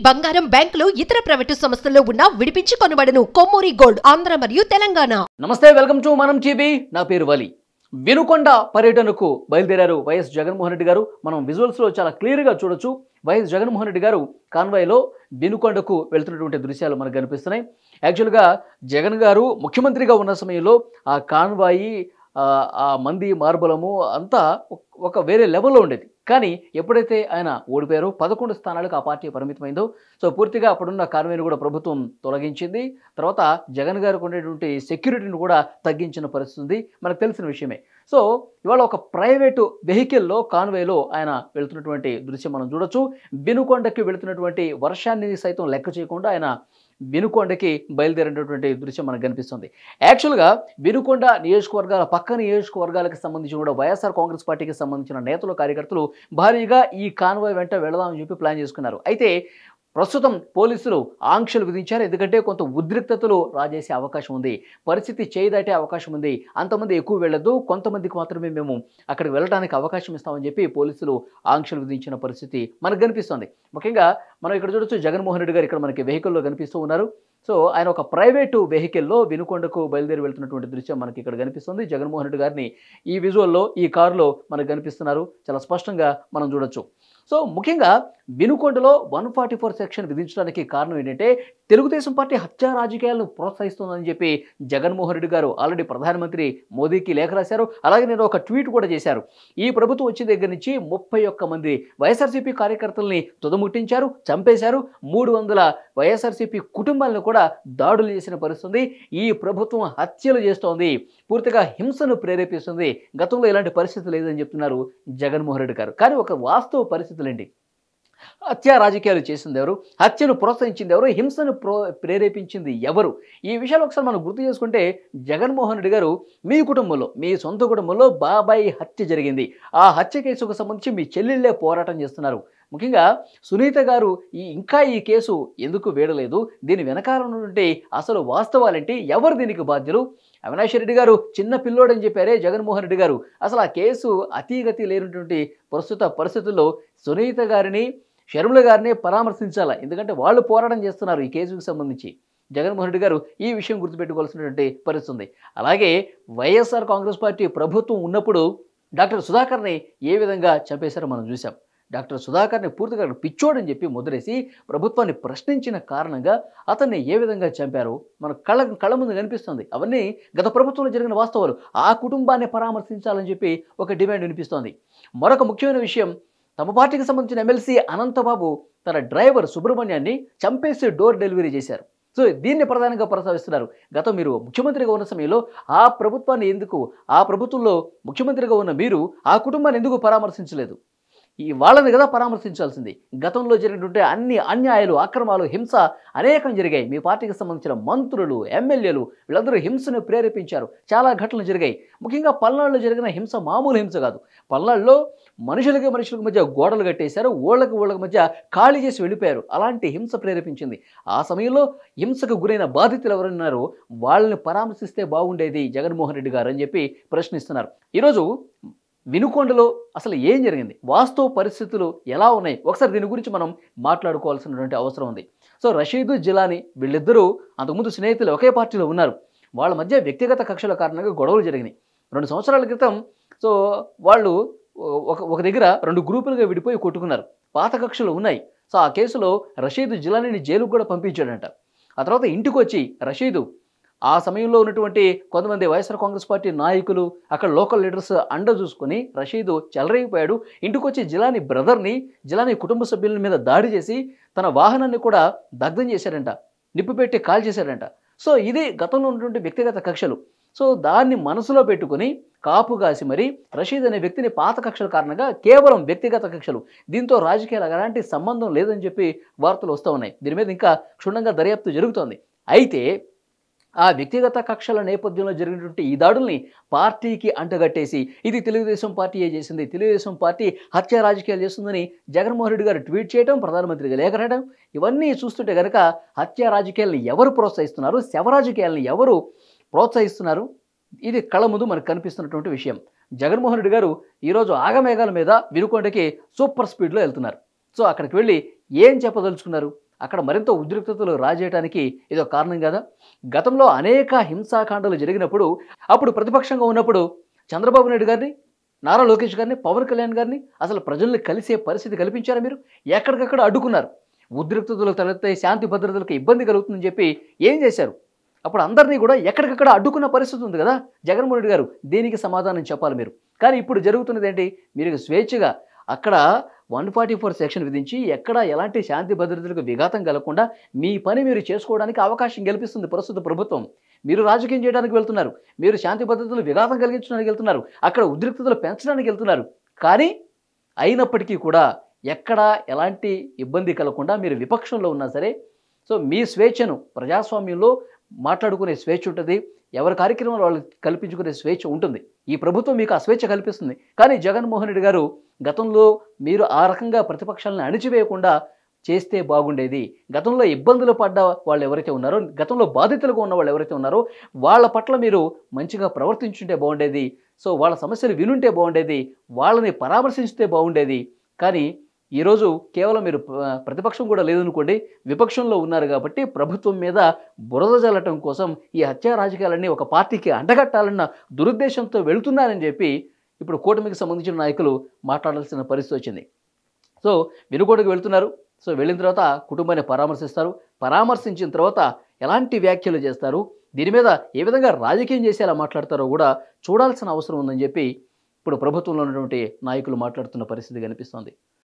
బంగారం బ్యాంకులు ఇతర ప్రైవేటు సంస్థల్లో ఉన్న విడిపించి కొనబడను. కొమ్మూరి గోల్డ్ ఆంధ్ర మరియు తెలంగాణ. నమస్తే, వెల్కమ్ టు మనం టీవీ. నా పేరు వలి. వినుకొండ పర్యటనకు బయలుదేరారు వైఎస్ జగన్మోహన్ రెడ్డి గారు. మనం విజువల్స్ లో చాలా క్లియర్ గా చూడొచ్చు. వైఎస్ జగన్మోహన్ రెడ్డి గారు కాన్వాయ్లో వినుకొండకు వెళ్తున్నటువంటి దృశ్యాలు మనకు కనిపిస్తున్నాయి. యాక్చువల్గా జగన్ గారు ముఖ్యమంత్రిగా ఉన్న సమయంలో ఆ కాన్వాయి ఆ మంది మార్బలము అంతా ఒక వేరే లెవెల్లో ఉండేది. కానీ ఎప్పుడైతే ఆయన ఓడిపోయారో 11 స్థానాలకు ఆ పార్టీ పరిమితమైందో, సో పూర్తిగా అప్పుడున్న కాన్వాయ్ని కూడా ప్రభుత్వం తొలగించింది. తర్వాత జగన్ గారికి ఉండేటువంటి సెక్యూరిటీని కూడా తగ్గించిన పరిస్థితి ఉంది, మనకు తెలిసిన విషయమే. సో ఇవాళ ఒక ప్రైవేటు వెహికల్లో కాన్వాయ్లో ఆయన వెళ్తున్నటువంటి దృశ్యం మనం చూడొచ్చు. వినుకొండకి వెళుతున్నటువంటి వర్షాన్ని సైతం లెక్క చేయకుండా ఆయన వినుకొండకి బయలుదేరినటువంటి దృశ్యం మనకు కనిపిస్తుంది. యాక్చువల్గా వినుకొండ నియోజకవర్గాల పక్క నియోజకవర్గాలకు సంబంధించి కూడా వైఎస్ఆర్ కాంగ్రెస్ పార్టీకి సంబంధించిన నేతలు కార్యకర్తలు భారీగా ఈ కాన్వాయ్ వెంట వెళదామని చెప్పి ప్లాన్ చేసుకున్నారు. అయితే ప్రస్తుతం పోలీసులు ఆంక్షలు విధించారు. ఎందుకంటే కొంత ఉద్రిక్తతలు రాజేసే అవకాశం ఉంది, పరిస్థితి చేయి దాటే అవకాశం ఉంది. అంతమంది ఎక్కువ వెళ్ళొద్దు, కొంతమందికి మాత్రమే మేము అక్కడికి వెళ్ళడానికి అవకాశం ఇస్తామని చెప్పి పోలీసులు ఆంక్షలు విధించిన పరిస్థితి మనకు కనిపిస్తుంది. ముఖ్యంగా మనం ఇక్కడ చూడొచ్చు, జగన్మోహన్ రెడ్డి గారు ఇక్కడ మనకి వెహికల్లో కనిపిస్తూ ఉన్నారు. సో ఆయన ఒక ప్రైవేటు వెహికల్లో వినుకొండకు బయలుదేరి వెళ్తున్నటువంటి దృశ్యం మనకి ఇక్కడ కనిపిస్తుంది. జగన్మోహన్ రెడ్డి గారిని ఈ విజువల్లో ఈ కారులో మనకు కనిపిస్తున్నారు, చాలా స్పష్టంగా మనం చూడొచ్చు. సో ముఖ్యంగా వినుకొండలో 144 సెక్షన్ విధించడానికి కారణం ఏంటంటే తెలుగుదేశం పార్టీ హత్యా రాజకీయాలను ప్రోత్సహిస్తుందని చెప్పి జగన్మోహన్ రెడ్డి గారు ఆల్రెడీ ప్రధానమంత్రి మోదీకి లేఖ రాశారు. అలాగే నేను ఒక ట్వీట్ కూడా చేశారు. ఈ ప్రభుత్వం వచ్చిన దగ్గర నుంచి 31 మంది వైఎస్ఆర్సీపీ కార్యకర్తల్ని తుదముట్టించారు, చంపేశారు. 300 వైఎస్ఆర్సీపీ కుటుంబాలను కూడా దాడులు చేసిన పరిస్థితి. ఈ ప్రభుత్వం హత్యలు చేస్తోంది, పూర్తిగా హింసను ప్రేరేపిస్తుంది. గతంలో ఇలాంటి పరిస్థితి లేదని చెప్తున్నారు జగన్మోహన్ రెడ్డి గారు. కానీ ఒక వాస్తవ పరిస్థితులండి, హత్యా రాజకీయాలు చేసింది ఎవరు, హత్యను ప్రోత్సహించింది ఎవరు, హింసను ప్రేరేపించింది ఎవరు? ఈ విషయాలు ఒకసారి మనం గుర్తు చేసుకుంటే, జగన్మోహన్ రెడ్డి గారు మీ కుటుంబంలో, మీ సొంత కుటుంబంలో బాబాయి హత్య జరిగింది. ఆ హత్య కేసుకు సంబంధించి మీ చెల్లెళ్ళే పోరాటం చేస్తున్నారు. ముఖ్యంగా సునీత గారు ఇంకా ఈ కేసు ఎందుకు వేడలేదు, దీని వెనకాల నుండి అసలు వాస్తవాలేంటి, ఎవరు దీనికి బాధ్యులు? అవినాష్ రెడ్డి గారు చిన్న పిల్లోడని చెప్పారే జగన్మోహన్ రెడ్డి గారు. అసలు ఆ కేసు అతీగతి లేనటువంటి ప్రస్తుత పరిస్థితుల్లో సునీత గారిని, షర్మిల గారిని పరామర్శించాలా, ఎందుకంటే వాళ్ళు పోరాటం చేస్తున్నారు ఈ కేసుకు సంబంధించి. జగన్మోహన్ రెడ్డి గారు ఈ విషయం గుర్తుపెట్టుకోవాల్సినటువంటి పరిస్థితి ఉంది. అలాగే వైఎస్ఆర్ కాంగ్రెస్ పార్టీ ప్రభుత్వం ఉన్నప్పుడు డాక్టర్ సుధాకర్ని ఏ విధంగా చంపేశారో మనం చూసాం. డాక్టర్ సుధాకర్ని పూర్తిగా పిచ్చోడని చెప్పి ముద్రేసి ప్రభుత్వాన్ని ప్రశ్నించిన కారణంగా అతన్ని ఏ విధంగా చంపారో మన కళ్ళ ముందు కనిపిస్తుంది. అవన్నీ గత ప్రభుత్వంలో జరిగిన వాస్తవాలు. ఆ కుటుంబాన్ని పరామర్శించాలని చెప్పి ఒక డిమాండ్ వినిపిస్తోంది. మరొక ముఖ్యమైన విషయం, తమ పార్టీకి సంబంధించిన ఎమ్మెల్సీ అనంతబాబు తన డ్రైవర్ సుబ్రహ్మణ్యాన్ని చంపేసి డోర్ డెలివరీ చేశారు. సో దీన్ని ప్రధానంగా ప్రస్తావిస్తున్నారు. గతం మీరు ముఖ్యమంత్రిగా ఉన్న సమయంలో ఆ ప్రభుత్వాన్ని ఎందుకు, ఆ ప్రభుత్వంలో ముఖ్యమంత్రిగా ఉన్న మీరు ఆ కుటుంబాన్ని ఎందుకు పరామర్శించలేదు? ఈ వాళ్ళని కదా పరామర్శించాల్సింది. గతంలో జరిగినటువంటి అన్ని అన్యాయాలు, అక్రమాలు, హింస అనేకం జరిగాయి. మీ పార్టీకి సంబంధించిన మంత్రులు, ఎమ్మెల్యేలు వీళ్ళందరూ హింసను ప్రేరేపించారు. చాలా ఘటనలు జరిగాయి. ముఖ్యంగా పల్నాడులో జరిగిన హింస మామూలు హింస కాదు. పల్నాడులో మనుషులకి మధ్య గోడలు కట్టేశారు, ఊళ్ళకి మధ్య ఖాళీ చేసి వెళ్ళిపోయారు. అలాంటి హింస ప్రేరేపించింది. ఆ సమయంలో హింసకు గురైన బాధితులు ఎవరున్నారో వాళ్ళని పరామర్శిస్తే బాగుండేది జగన్మోహన్ రెడ్డి గారు అని చెప్పి ప్రశ్నిస్తున్నారు. ఈరోజు వినుకొండలో అసలు ఏం జరిగింది, వాస్తవ పరిస్థితులు ఎలా ఉన్నాయి, ఒకసారి దీని గురించి మనం మాట్లాడుకోవాల్సినటువంటి అవసరం ఉంది. సో రషీదు, జిలానీ వీళ్ళిద్దరూ అంతకుముందు స్నేహితులు, ఒకే పార్టీలో ఉన్నారు. వాళ్ళ మధ్య వ్యక్తిగత కక్షల కారణంగా గొడవలు జరిగినాయి 2 సంవత్సరాల క్రితం. సో వాళ్ళు ఒక దగ్గర 2 గ్రూపులుగా విడిపోయి కొట్టుకున్నారు. పాత కక్షలు ఉన్నాయి. సో ఆ కేసులో రషీదు జిలానీని జైలుకు కూడా పంపించాడంట. ఆ తర్వాత ఇంటికి వచ్చి రషీదు ఆ సమయంలో ఉన్నటువంటి కొంతమంది వైఎస్ఆర్ కాంగ్రెస్ పార్టీ నాయకులు, అక్కడ లోకల్ లీడర్స్ అండ చూసుకొని రషీదు చెలరేగిపోయాడు. ఇంటికి వచ్చి జిలానీ బ్రదర్ని, జిలానీ కుటుంబ సభ్యుల మీద దాడి చేసి తన వాహనాన్ని కూడా దగ్ధం చేశాడంట, నిప్పు పెట్టి కాల్ చేశాడంట. సో ఇది గతంలో ఉన్నటువంటి వ్యక్తిగత కక్షలు. సో దాన్ని మనసులో పెట్టుకుని కాపు కాసి మరి రషీద్ అనే వ్యక్తిని పాత కక్షల కారణంగా, కేవలం వ్యక్తిగత కక్షలు, దీంతో రాజకీయాలకు ఎలాంటి సంబంధం లేదని చెప్పి వార్తలు వస్తూ ఉన్నాయి. దీని మీద ఇంకా క్షుణ్ణంగా దర్యాప్తు జరుగుతోంది. అయితే ఆ వ్యక్తిగత కక్షల నేపథ్యంలో జరిగినటువంటి ఈ దాడుల్ని పార్టీకి అంటగట్టేసి ఇది తెలుగుదేశం పార్టీయే చేసింది, తెలుగుదేశం పార్టీ హత్య రాజకీయాలు చేస్తుందని జగన్మోహన్ రెడ్డి గారు ట్వీట్ చేయడం, ప్రధానమంత్రిగా లేఖ రాయడం, ఇవన్నీ చూస్తుంటే కనుక హత్య రాజకీయాలను ఎవరు ప్రోత్సహిస్తున్నారు, శవ రాజకీయాలను ఎవరు ప్రోత్సహిస్తున్నారు, ఇది కళ్ళ ముందు మనకు కనిపిస్తున్నటువంటి విషయం. జగన్మోహన్ రెడ్డి గారు ఈరోజు ఆగమేఘాల మీద వినుకొండకి సూపర్ స్పీడ్లో వెళ్తున్నారు. సో అక్కడికి వెళ్ళి ఏం చెప్పదలుచుకున్నారు, అక్కడ మరింత ఉద్రిక్తతలు రాజేయడానికి ఇదో కారణం కదా. గతంలో అనేక హింసాకాండాలు జరిగినప్పుడు అప్పుడు ప్రతిపక్షంగా ఉన్నప్పుడు చంద్రబాబు నాయుడు గారిని, నారా లోకేష్ గారిని, పవన్ కళ్యాణ్ గారిని అసలు ప్రజల్ని కలిసే పరిస్థితి కల్పించారా మీరు? ఎక్కడికక్కడ అడ్డుకున్నారు. ఉద్రిక్తతలు తలెత్తాయి, శాంతి భద్రతలకు ఇబ్బంది కలుగుతుందని చెప్పి ఏం చేశారు? అప్పుడు అందరినీ కూడా ఎక్కడికక్కడ అడ్డుకున్న పరిస్థితి ఉంది కదా. జగన్మోహన్ రెడ్డి గారు దీనికి సమాధానం చెప్పాలి మీరు. కానీ ఇప్పుడు జరుగుతున్నది ఏంటి? మీరు స్వేచ్ఛగా అక్కడ 144 సెక్షన్ విధించి ఎక్కడ ఎలాంటి శాంతి భద్రతలకు విఘాతం కలగకుండా మీ పని మీరు చేసుకోవడానికి అవకాశం కల్పిస్తుంది ప్రస్తుత ప్రభుత్వం. మీరు రాజకీయం చేయడానికి వెళ్తున్నారు, మీరు శాంతి భద్రతలు విఘాతం కలిగించడానికి వెళ్తున్నారు, అక్కడ ఉద్రిక్తతలు పెంచడానికి వెళ్తున్నారు. కానీ అయినప్పటికీ కూడా ఎక్కడ ఎలాంటి ఇబ్బంది కలగకుండా మీరు విపక్షంలో ఉన్నా సరే, సో మీ స్వేచ్ఛను, ప్రజాస్వామ్యంలో మాట్లాడుకునే స్వేచ్ఛ ఉంటుంది, ఎవరి కార్యక్రమాలు వాళ్ళు కల్పించుకునే స్వేచ్ఛ ఉంటుంది. ఈ ప్రభుత్వం మీకు ఆ స్వేచ్ఛ కల్పిస్తుంది. కానీ జగన్మోహన్ రెడ్డి గారు గతంలో మీరు ఆ రకంగా ప్రతిపక్షాలను అణిచివేయకుండా చేస్తే బాగుండేది. గతంలో ఇబ్బందులు పడ్డ వాళ్ళు ఎవరైతే ఉన్నారో, గతంలో బాధితులుగా ఉన్న వాళ్ళు ఎవరైతే ఉన్నారో వాళ్ళ పట్ల మీరు మంచిగా ప్రవర్తించుంటే బాగుండేది. సో వాళ్ళ సమస్యలు వినుంటే బాగుండేది, వాళ్ళని పరామర్శించితే బాగుండేది. కానీ ఈరోజు కేవలం మీరు ప్రతిపక్షం కూడా లేదనుకోండి, విపక్షంలో ఉన్నారు కాబట్టి ప్రభుత్వం మీద బురద జల్లటం కోసం ఈ హత్యా రాజకీయాలన్నీ ఒక పార్టీకి అంటగట్టాలన్న దురుద్దేశంతో వెళుతున్నారని చెప్పి ఇప్పుడు కూటమికి సంబంధించిన నాయకులు మాట్లాడాల్సిన పరిస్థితి వచ్చింది. సో వినుకోటకు వెళ్తున్నారు. సో వెళ్ళిన తర్వాత కుటుంబాన్ని పరామర్శిస్తారు. పరామర్శించిన తర్వాత ఎలాంటి వ్యాఖ్యలు చేస్తారు, దీని మీద ఏ విధంగా రాజకీయం చేసేలా మాట్లాడతారో కూడా చూడాల్సిన అవసరం ఉందని చెప్పి ఇప్పుడు ప్రభుత్వంలో ఉన్నటువంటి నాయకులు మాట్లాడుతున్న పరిస్థితి కనిపిస్తోంది.